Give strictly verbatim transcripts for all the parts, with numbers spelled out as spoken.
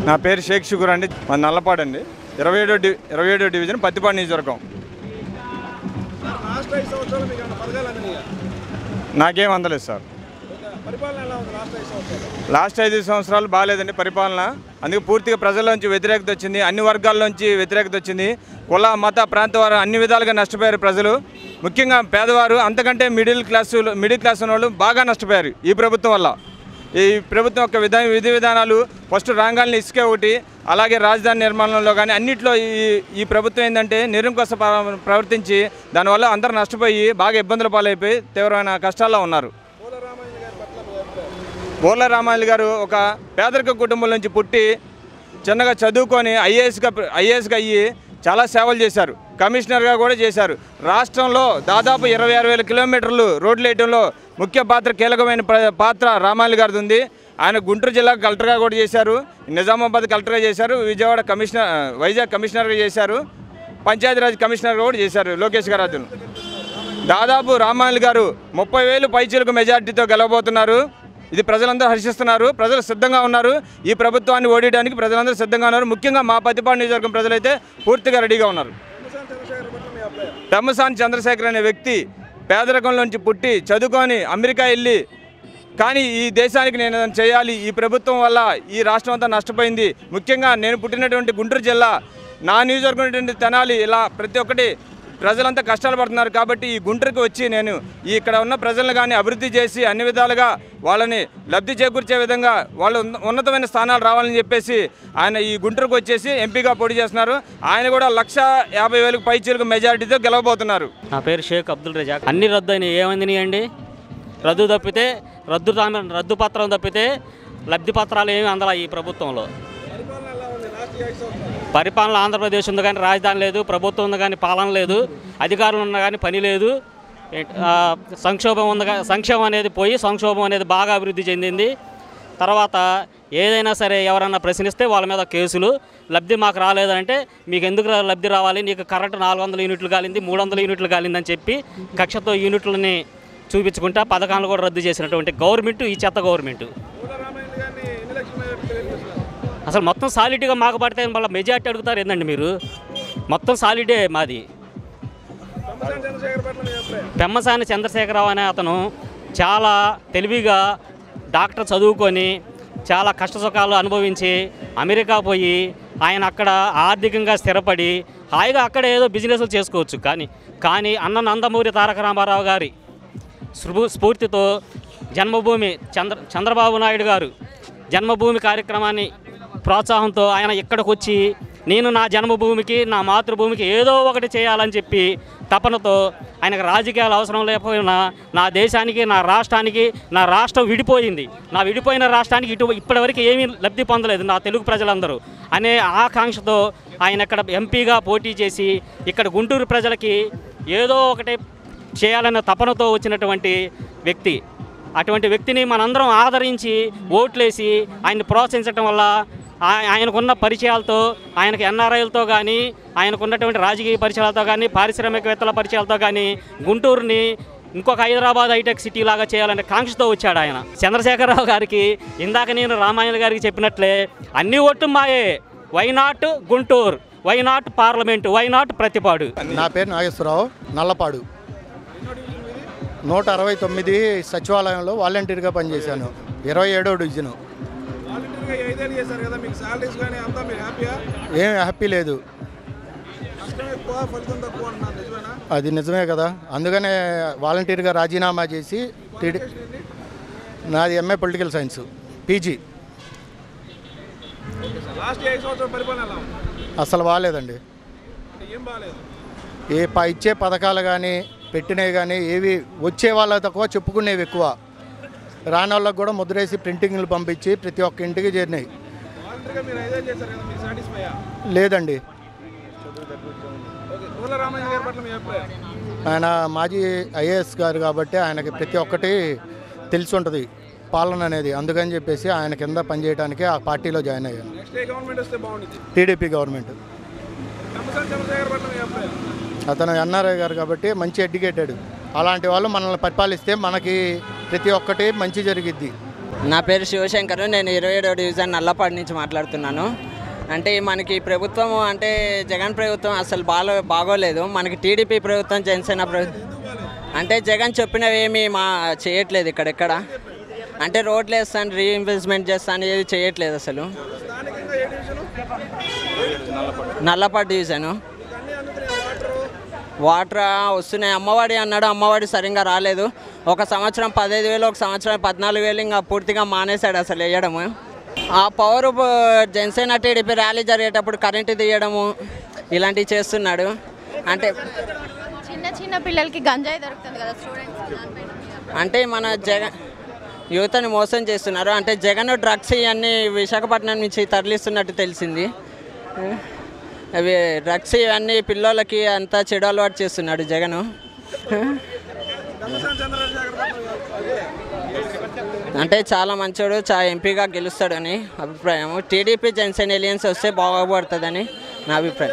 నా పేరు షేక్ షుగర్ అండి, మా నల్లపాడు అండి. ఇరవై ఏడో డి ఇరవై ఏడో డివిజన్ పత్తిపాడు నియోజకవర్గం. నాకేం అందలేదు సార్. లాస్ట్ ఐదు సంవత్సరాలు బాగాలేదండి పరిపాలన. అందుకే పూర్తిగా ప్రజల్లోంచి వ్యతిరేకత వచ్చింది, అన్ని వర్గాల్లోంచి వ్యతిరేకత వచ్చింది. కుల మత ప్రాంత వారు అన్ని విధాలుగా నష్టపోయారు ప్రజలు, ముఖ్యంగా పేదవారు. అంతకంటే మిడిల్ క్లాసు మిడిల్ క్లాస్ ఉన్న వాళ్ళు బాగా నష్టపోయారు ఈ ప్రభుత్వం వల్ల. ఈ ప్రభుత్వం యొక్క విధా విధి విధానాలు ఫస్ట్ రాంగాల్ని ఇసుకే ఒకటి, అలాగే రాజధాని నిర్మాణంలో కానీ అన్నింటిలో ఈ ఈ ప్రభుత్వం ఏంటంటే నిరంకుశ ప్రవర్తించి దానివల్ల అందరూ నష్టపోయి బాగా ఇబ్బందుల పాలైపోయి తీవ్రమైన కష్టాల్లో ఉన్నారు. బోర్ల రామాయణ గారు ఒక పేదరిక కుటుంబం నుంచి పుట్టి చిన్నగా చదువుకొని ఐఏఎస్గా ఐఏఎస్గా అయ్యి చాలా సేవలు చేశారు, కమిషనర్గా కూడా చేశారు. రాష్ట్రంలో దాదాపు ఇరవై ఆరు వేల కిలోమీటర్లు రోడ్లు వేయడంలో ముఖ్య పాత్ర కీలకమైన పాత్ర రామాయణ గారిది ఉంది. ఆయన గుంటూరు జిల్లా కలెక్టర్గా కూడా చేశారు, నిజామాబాద్ కలెక్టర్గా చేశారు, విజయవాడ కమిషనర్ వైజాగ్ కమిషనర్గా చేశారు, పంచాయతీరాజ్ కమిషనర్గా కూడా చేశారు లోకేష్ గారు. దాదాపు రామాయణ గారు ముప్పై వేలు పైచీలకు మెజార్టీతో గెలవబోతున్నారు. ఇది ప్రజలందరూ హర్షిస్తున్నారు, ప్రజలు సిద్ధంగా ఉన్నారు. ఈ ప్రభుత్వాన్ని ఓడించడానికి ప్రజలందరూ సిద్ధంగా ఉన్నారు. ముఖ్యంగా మా పత్తిపాడు నియోజకవర్గం ప్రజలైతే పూర్తిగా రెడీగా ఉన్నారు. పెమ్మసాని చంద్రశేఖర్ అనే వ్యక్తి పేదరికంలోంచి పుట్టి చదువుకొని అమెరికా వెళ్ళి, కానీ ఈ దేశానికి నేను చేయాలి, ఈ ప్రభుత్వం వల్ల ఈ రాష్ట్రం అంతా నష్టపోయింది. ముఖ్యంగా నేను పుట్టినటువంటి గుంటూరు జిల్లా, నా నియోజకవర్గం తెనాలి, ఇలా ప్రతి ఒక్కటి ప్రజలంతా కష్టాలు పడుతున్నారు. కాబట్టి ఈ గుంటూరుకి వచ్చి నేను ఇక్కడ ఉన్న ప్రజలను కానీ అభివృద్ధి చేసి అన్ని విధాలుగా వాళ్ళని లబ్ధి చేకూర్చే విధంగా వాళ్ళు ఉన్నతమైన స్థానాలు రావాలని చెప్పేసి ఆయన ఈ గుంటూరుకు వచ్చేసి ఎంపీగా పోటీ చేస్తున్నారు. ఆయన కూడా లక్ష యాభై వేలకు పైచీలకు మెజారిటీతో గెలవబోతున్నారు. నా పేరు షేక్ అబ్దుల్ రజాక్. అన్ని రద్దు అయినాయి, ఏమంది అండి? రద్దు తప్పితే రద్దు రద్దు పత్రం తప్పితే లబ్ధి పత్రాలు ఏమి అందలా ఈ ప్రభుత్వంలో. పరిపాలన ఆంధ్రప్రదేశ్ ఉంది కానీ రాజధాని లేదు, ప్రభుత్వం ఉంది కానీ పాలన లేదు, అధికారులు ఉన్నా కానీ పని లేదు, సంక్షోభం ఉంది. సంక్షేమం అనేది పోయి సంక్షోభం అనేది బాగా అభివృద్ధి చెందింది. తర్వాత ఏదైనా సరే ఎవరన్నా ప్రశ్నిస్తే వాళ్ళ మీద కేసులు. లబ్ధి మాకు రాలేదంటే మీకు ఎందుకు లబ్ధి రావాలి, నీకు కరెంటు నాలుగు వందల యూనిట్లు కాలింది, మూడు వందల యూనిట్లు కాలిందని చెప్పి కక్షతో యూనిట్లని చూపించుకుంటా పథకాలు కూడా రద్దు చేసినటువంటి గవర్నమెంట్ ఈ చెత్త గవర్నమెంట్. అసలు మొత్తం సాలిడ్గా మాకు పడితే మళ్ళీ మెజార్టీ అడుగుతారు ఏందండి మీరు? మొత్తం సాలిడే మాది. పెమ్మసాని చంద్రశేఖరరావు అనే అతను చాలా తెలివిగా డాక్టర్ చదువుకొని చాలా కష్టసుఖాలు అనుభవించి అమెరికా పోయి ఆయన అక్కడ ఆర్థికంగా స్థిరపడి హాయిగా అక్కడ ఏదో బిజినెస్లు చేసుకోవచ్చు. కానీ కానీ అన్న నందమూరి తారక రామారావు గారి స్ఫూర్తితో జన్మభూమి చంద్ర చంద్రబాబు నాయుడు గారు జన్మభూమి కార్యక్రమాన్ని ప్రోత్సాహంతో ఆయన ఇక్కడికి వచ్చి నేను నా జన్మభూమికి నా మాతృభూమికి ఏదో ఒకటి చేయాలని చెప్పి తపనతో ఆయనకు రాజకీయాలు అవసరం లేకపోయినా నా దేశానికి నా రాష్ట్రానికి, నా రాష్ట్రం విడిపోయింది, నా విడిపోయిన రాష్ట్రానికి ఇటు ఇప్పటివరకు ఏమీ లబ్ధి పొందలేదు నా తెలుగు ప్రజలందరూ అనే ఆకాంక్షతో ఆయన ఇక్కడ ఎంపీగా పోటీ చేసి ఇక్కడ గుంటూరు ప్రజలకి ఏదో ఒకటి చేయాలన్న తపనతో వచ్చినటువంటి వ్యక్తి. అటువంటి వ్యక్తిని మనందరం ఆదరించి ఓట్లేసి ఆయన్ని ప్రోత్సహించడం వల్ల ఆయనకున్న పరిచయాలతో, ఆయనకు ఎన్ఆర్ఐలతో కానీ, ఆయనకున్నటువంటి రాజకీయ పరిచయాలతో కానీ, పారిశ్రామికవేత్తల పరిచయాలతో కానీ గుంటూరుని ఇంకొక హైదరాబాద్ హైటెక్ సిటీ లాగా చేయాలనే కాంక్షతో వచ్చాడు ఆయన. చంద్రశేఖరరావు గారికి ఇందాక నేను రామాయణ గారికి చెప్పినట్లే అన్ని ఓట్లు మాయే. Why not Guntur, why not parliament, why not Prathipadu. నా పేరు నాగేశ్వరరావు, నల్లపాడు. నూట అరవై తొమ్మిది సచివాలయంలో వాలంటీర్గా పనిచేశాను. ఇరవై ఏడో డివిజను. ఏం హ్యాపీ లేదు, అది నిజమే కదా. అందుకనే వాలంటీర్గా రాజీనామా చేసి టీడీ నాది ఎంఏ పొలిటికల్ సైన్స్ పీజీ. అసలు బాగాలేదండి. ఏ ఇచ్చే పథకాలు కానీ పెట్టినవి కానీ ఏవి వచ్చే వాళ్ళ తక్కువ, చెప్పుకునేవి ఎక్కువ. రాని వాళ్ళకు కూడా ముద్రేసి ప్రింటింగ్లు పంపించి ప్రతి ఒక్క ఇంటికి చేరినాయి. లేదండి. ఆయన మాజీ ఐఏఎస్ గారు కాబట్టి ఆయనకి ప్రతి ఒక్కటి తెలిసి ఉంటుంది పాలన అనేది. అందుకని చెప్పేసి ఆయన కింద పనిచేయడానికి ఆ పార్టీలో జాయిన్ అయ్యాను. TDP government. అతను ఎన్ఆర్ఐ గారు కాబట్టి మంచి ఎడ్యుకేటెడ్. అలాంటి వాళ్ళు మనల్ని పరిపాలిస్తే మనకి ప్రతి ఒక్కటి మంచి జరిగిద్ది. నా పేరు శివశంకర్, నేను ఇరవై ఏడవ డివిజన్ నల్లపాడు నుంచి మాట్లాడుతున్నాను. అంటే మనకి ప్రభుత్వం అంటే జగన్ ప్రభుత్వం అసలు బాగా బాగోలేదు. మనకి టీడీపీ ప్రభుత్వం, జనసేన ప్రభుత్వం అంటే జగన్ చెప్పినవి ఏమీ మా చేయట్లేదు. ఇక్కడెక్కడ అంటే రోడ్లు వేస్తాను, రీఇన్వెస్ట్మెంట్ చేస్తాను, ఏది చేయట్లేదు అసలు. నల్లపాడు డివిజను వాటర్ వస్తున్నాయి. అమ్మఒడి అన్నాడు, అమ్మఒడి సరిగ్గా రాలేదు. ఒక సంవత్సరం పదహైదు వేలు, ఒక సంవత్సరం పద్నాలుగు వేలు ఇంకా పూర్తిగా మానేశాడు అసలు వేయడము. ఆ పవర్ జనసేన టీడీపీ ర్యాలీ జరిగేటప్పుడు కరెంటు తీయడము ఇలాంటివి చేస్తున్నాడు. అంటే చిన్న చిన్న పిల్లలకి గంజాయి దొరుకుతుంది కదా స్టూడెంట్స్, అంటే మన జగన్ యువతని మోసం చేస్తున్నారు. అంటే జగన్ డ్రగ్స్ ఇవన్నీ విశాఖపట్నం నుంచి తరలిస్తున్నట్టు తెలిసింది. అవి డ్రగ్స్ ఇవన్నీ పిల్లలకి అంతా చెడు అలవాటు చేస్తున్నాడు జగను. అంటే చాలా మంచోడు, చాలా ఎంపీగా గెలుస్తాడని అభిప్రాయం. టీడీపీ జనసేన ఎలియన్స్ వస్తే బాగుపడుతుందని నా అభిప్రాయం.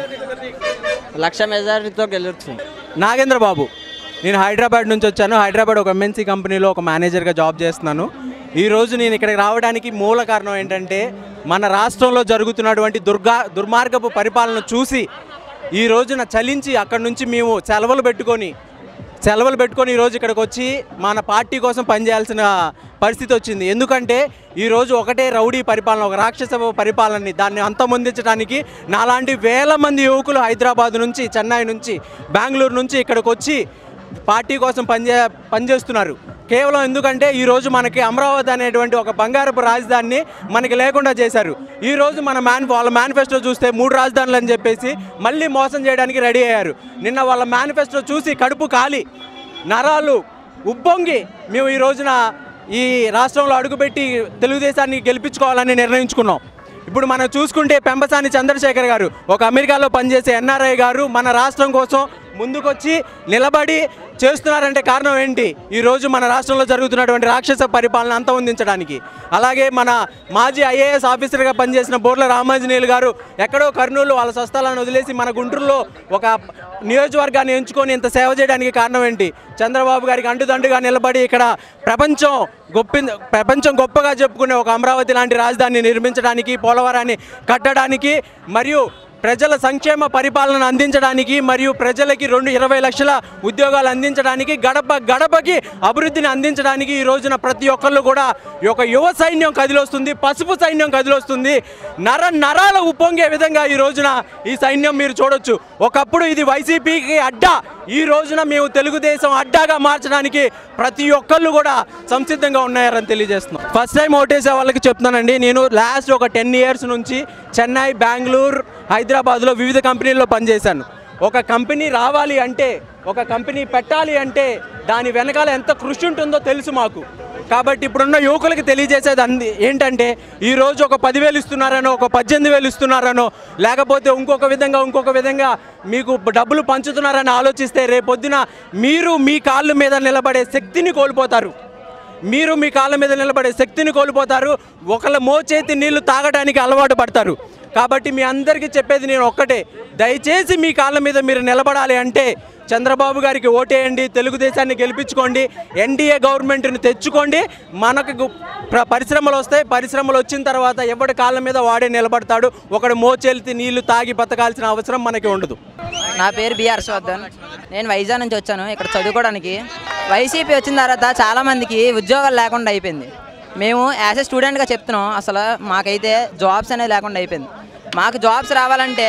లక్ష మెజారిటీతో గెలుస్తుంది. నాగేంద్ర బాబు, నేను హైదరాబాద్ నుంచి వచ్చాను. హైదరాబాద్ ఒక ఎంఎన్సీ కంపెనీలో ఒక మేనేజర్గా జాబ్ చేస్తున్నాను. ఈరోజు నేను ఇక్కడికి రావడానికి మూల కారణం ఏంటంటే మన రాష్ట్రంలో జరుగుతున్నటువంటి దుర్గా దుర్మార్గపు పరిపాలన చూసి ఈ రోజున చలించి అక్కడి నుంచి మేము సెలవులు పెట్టుకొని సెలవులు పెట్టుకొని ఈరోజు ఇక్కడికి వచ్చి మన పార్టీ కోసం పనిచేయాల్సిన పరిస్థితి వచ్చింది. ఎందుకంటే ఈరోజు ఒకటే రౌడీ పరిపాలన, ఒక రాక్షస పరిపాలనని దాన్ని అంతమొందించడానికి నాలాంటి వేల మంది యువకులు హైదరాబాద్ నుంచి, చెన్నై నుంచి, బెంగళూరు నుంచి ఇక్కడికి వచ్చి పార్టీ కోసం పనిచే పనిచేస్తున్నారు. కేవలం ఎందుకంటే ఈరోజు మనకి అమరావతి అనేటువంటి ఒక బంగారపు రాజధానిని మనకి లేకుండా చేశారు. ఈరోజు మన మ్యాన్ వాళ్ళ మేనిఫెస్టో చూస్తే మూడు రాజధానులు అని చెప్పేసి మళ్ళీ మోసం చేయడానికి రెడీ అయ్యారు. నిన్న వాళ్ళ మేనిఫెస్టో చూసి కడుపు కాలి నరాలు ఉప్పొంగి మేము ఈ రోజున ఈ రాష్ట్రంలో అడుగుపెట్టి తెలుగుదేశాన్ని గెలిపించుకోవాలని నిర్ణయించుకున్నాం. ఇప్పుడు మనం చూసుకుంటే పెంబసాని చంద్రశేఖర్ గారు ఒక అమెరికాలో పనిచేసే ఎన్ఆర్ఐ గారు మన రాష్ట్రం కోసం ముందుకొచ్చి నిలబడి చేస్తున్నారంటే కారణం ఏంటి? ఈరోజు మన రాష్ట్రంలో జరుగుతున్నటువంటి రాక్షస పరిపాలన అంతమొందించడానికి. అలాగే మన మాజీ ఐఏఎస్ ఆఫీసర్గా పనిచేసిన బోర్ల రామాంజనేయులు గారు ఎక్కడో కర్నూలు వాళ్ళ స్వస్థలాన్ని వదిలేసి మన గుంటూరులో ఒక నియోజకవర్గాన్ని ఎంచుకొని ఇంత సేవ చేయడానికి కారణం ఏంటి? చంద్రబాబు గారికి అంటుదండుగా నిలబడి ఇక్కడ ప్రపంచం గొప్ప ప్రపంచం గొప్పగా చెప్పుకునే ఒక అమరావతి లాంటి రాజధానిని నిర్మించడానికి, పోలవరాన్ని కట్టడానికి, మరియు ప్రజల సంక్షేమ పరిపాలన అందించడానికి, మరియు ప్రజలకి రెండు ఇరవై లక్షల ఉద్యోగాలు అందించడానికి, గడప గడపకి అభివృద్ధిని అందించడానికి ఈ రోజున ప్రతి ఒక్కళ్ళు కూడా ఒక యువ సైన్యం కదిలొస్తుంది, పసుపు సైన్యం కదిలొస్తుంది. నర నరాల ఉప్పొంగే విధంగా ఈ రోజున ఈ సైన్యం మీరు చూడొచ్చు. ఒకప్పుడు ఇది వైసీపీకి అడ్డా, ఈ రోజున మేము తెలుగుదేశం అడ్డాగా మార్చడానికి ప్రతి ఒక్కళ్ళు కూడా సంసిద్ధంగా ఉన్నారని తెలియజేస్తున్నాం. ఫస్ట్ టైం ఓటేసే వాళ్ళకి చెప్తున్నానండి, నేను లాస్ట్ ఒక టెన్ ఇయర్స్ నుంచి చెన్నై, బెంగళూరు, హైదరాబాద్లో వివిధ కంపెనీల్లో పనిచేశాను. ఒక కంపెనీ రావాలి అంటే, ఒక కంపెనీ పెట్టాలి అంటే దాని వెనకాల ఎంత కృషి ఉంటుందో తెలుసు మాకు. కాబట్టి ఇప్పుడున్న యువకులకి తెలియజేసేది అంది ఏంటంటే, ఈరోజు ఒక పదివేలు ఇస్తున్నారనో, ఒక పద్దెనిమిది వేలు ఇస్తున్నారనో, లేకపోతే ఇంకొక విధంగా ఇంకొక విధంగా మీకు డబ్బులు పంచుతున్నారని ఆలోచిస్తే రేపొద్దున మీరు మీ కాళ్ళ మీద నిలబడే శక్తిని కోల్పోతారు. మీరు మీ కాళ్ళ మీద నిలబడే శక్తిని కోల్పోతారు. ఒకళ్ళ మోచేతి నీళ్లు తాగడానికి అలవాటు పడతారు. కాబట్టి మీ అందరికీ చెప్పేది నేను ఒక్కటే, దయచేసి మీ కాళ్ళ మీద మీరు నిలబడాలి అంటే చంద్రబాబు గారికి ఓటేయండి, తెలుగుదేశాన్ని గెలిపించుకోండి, ఎన్డీఏ గవర్నమెంట్ని తెచ్చుకోండి. మనకు పరిశ్రమలు వస్తాయి. పరిశ్రమలు వచ్చిన తర్వాత ఎవడి కాళ్ళ మీద వాడే నిలబడతాడు. ఒకడు మోచేతి నీళ్లు తాగి బతకాల్సిన అవసరం మనకి ఉండదు. నా పేరు బి హర్షవర్ధన్, నేను వైజాగ్ నుంచి వచ్చాను ఇక్కడ చదువుకోవడానికి. వైసీపీ వచ్చిన తర్వాత చాలామందికి ఉద్యోగాలు లేకుండా అయిపోయింది. మేము యాజ్ ఏ స్టూడెంట్గా చెప్తున్నాం, అసలు మాకైతే జాబ్స్ అనేది లేకుండా అయిపోయింది. మాకు జాబ్స్ రావాలంటే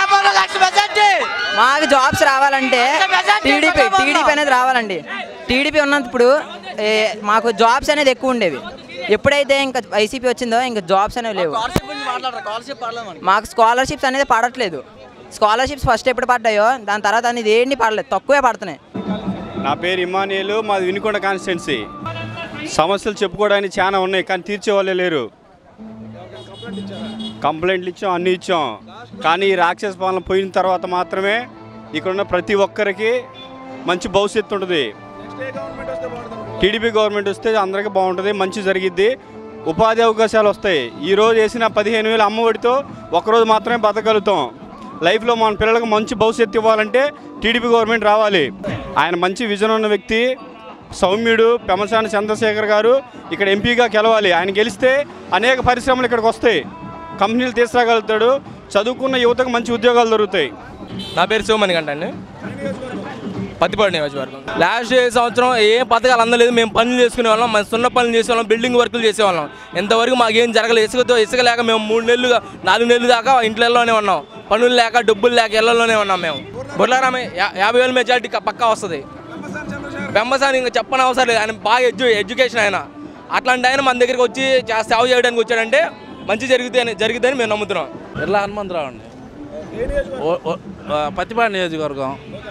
మాకు జాబ్స్ రావాలంటే టీడీపీ టీడీపీ అనేది రావాలండి. టీడీపీ ఉన్నప్పుడు మాకు జాబ్స్ అనేది ఎక్కువ ఉండేవి. ఎప్పుడైతే ఇంకా వైసీపీ వచ్చిందో ఇంకా జాబ్స్ అనేవి లేవు. మాకు స్కాలర్షిప్స్ అనేది పడట్లేదు. స్కాలర్షిప్స్ ఫస్ట్ ఎప్పుడు పడ్డాయో దాని తర్వాత అనేది ఏంటి పడలేదు, తక్కువే పడుతున్నాయి. నా పేరు ఇమానియలు, మాది వినుకొండ కాన్స్టిట్యున్సీ. సమస్యలు చెప్పుకోవడానికి చాలా ఉన్నాయి కానీ తీర్చే వాళ్ళే లేరు. కంప్లైంట్లు ఇచ్చాం, అన్నీ ఇచ్చాం, కానీ ఈ రాక్షస పాలన పోయిన తర్వాత మాత్రమే ఇక్కడున్న ప్రతి ఒక్కరికి మంచి భవిష్యత్తు ఉంటుంది. టీడీపీ గవర్నమెంట్ వస్తే అందరికీ బాగుంటుంది, మంచి జరిగిద్ది, ఉపాధి అవకాశాలు వస్తాయి. ఈరోజు వేసిన పదిహేను వేలు అమ్మఒడితో ఒకరోజు మాత్రమే బతకగలుగుతాం. లైఫ్లో మన పిల్లలకు మంచి భవిష్యత్తు ఇవ్వాలంటే టీడీపీ గవర్నమెంట్ రావాలి. ఆయన మంచి విజన్ ఉన్న వ్యక్తి, సౌమ్యుడు పెమ్మసాని చంద్రశేఖర్ గారు ఇక్కడ ఎంపీగా గెలవాలి. ఆయన గెలిస్తే అనేక పరిశ్రమలు ఇక్కడికి వస్తాయి, కంపెనీలు తీసుకురాగలుగుతాడు, చదువుకున్న యువతకు మంచి ఉద్యోగాలు దొరుకుతాయి. నా పేరు శివమణికంట అండి, పత్తిపాడు నియోజకవర్గం. లాస్ట్ సంవత్సరం ఏం పథకాలు అందలేదు. మేము పనులు చేసుకునే వాళ్ళం, మన సున్న పనులు చేసేవాళ్ళం, బిల్డింగ్ వర్కులు చేసేవాళ్ళం. ఎంతవరకు మాకేం జరగలేదు. ఇసుకతో ఇసుక లేక మేము మూడు నెలలుగా నాలుగు నెలలు దాకా ఇంట్లోనే ఉన్నాం. పనులు లేక డబ్బులు లేక ఇళ్లలోనే ఉన్నాం. మేము బుర్లారామ యాభై వేల మెజార్టీ పక్కా వస్తుంది. పెమ్మసాని ఇంకా చెప్పని అవసరం లేదు, ఆయన బాగా ఎడ్యు ఎడ్యుకేషన్ ఆయన. అట్లాంటి ఆయన మన దగ్గరికి వచ్చి సేవ చేయడానికి వచ్చాడంటే మంచి జరుగుతుంది జరుగుతుందని మేము నమ్ముతున్నాం. ఎర్లా హనుమంతరావు అండి, పత్తిపాడు నియోజకవర్గం.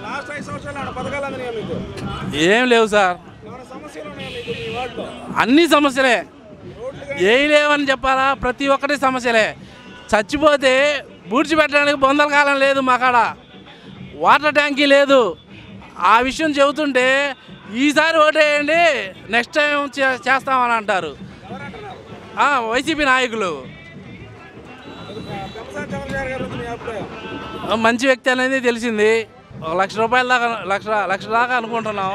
ఏం లేవు సార్, అన్ని సమస్యలే. ఏం లేవని చెప్పాలా, ప్రతి ఒక్కటి సమస్యలే. చచ్చిపోతే బూడ్చిపెట్టడానికి బొందల కాలం లేదు మాకాడ, వాటర్ ట్యాంకీ లేదు. ఆ విషయం చెబుతుంటే ఈసారి ఓటేయండి నెక్స్ట్ టైం చేస్తామని అంటారు వైసీపీ నాయకులు. మంచి వ్యక్తి అనేది తెలిసింది. ఒక లక్ష రూపాయల దాకా లక్ష లక్ష దాకా అనుకుంటున్నాం.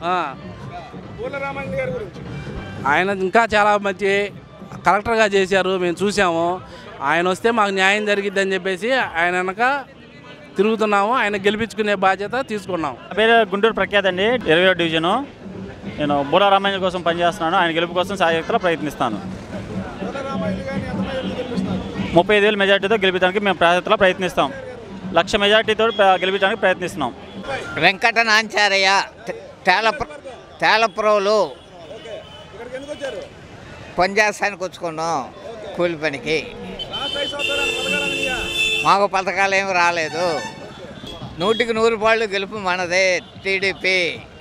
ఆయన ఇంకా చాలా మంచి కలెక్టర్గా చేశారు, మేము చూసాము. ఆయన వస్తే మాకు న్యాయం జరిగిద్దని చెప్పేసి ఆయన వెనక తిరుగుతున్నాము. ఆయన గెలిపించుకునే బాధ్యత తీసుకున్నాం. పేరు గుంటూరు ప్రఖ్యాత్ అండి, ఇరవై ఏడు డివిజను. నేను బూలా రామాయణ కోసం పనిచేస్తున్నాను. ఆయన గెలుపు కోసం సాయశక్తిలో ప్రయత్నిస్తాను. ముప్పై ఐదు వేల మెజార్టీతో గెలిపించడానికి మేము ప్రాజెక్టులో ప్రయత్నిస్తాం. లక్ష మెజార్టీతో గెలిపించడానికి ప్రయత్నిస్తున్నాం. వెంకట నాంచారయ్య తేలప్ర తేలప్రోలు పనిచేస్తానికి వచ్చుకున్నాం కూలి పనికి. మాకు పథకాలు ఏమి రాలేదు. నూటికి నూరు పాళ్ళు గెలుపు మనదే టీడీపీ.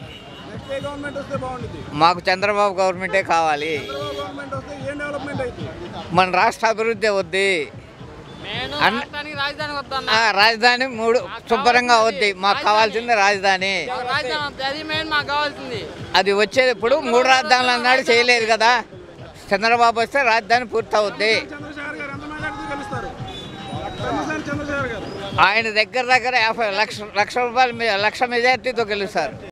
మాకు చంద్రబాబు గవర్నమెంటే కావాలి. మన రాష్ట్ర అభివృద్ధి అవుద్ది, రాజధాని మూడు శుభ్రంగా అవుద్ది. మాకు కావాల్సింది రాజధాని. అది వచ్చేది ఇప్పుడు మూడు రాజధానులు అన్నాడు, చేయలేదు కదా. చంద్రబాబు వస్తే రాజధాని పూర్తి అవుద్ది. ఆయన దగ్గర దగ్గర యాభై లక్ష లక్ష రూపాయలు లక్ష మెజార్టీతో గెలుస్తారు.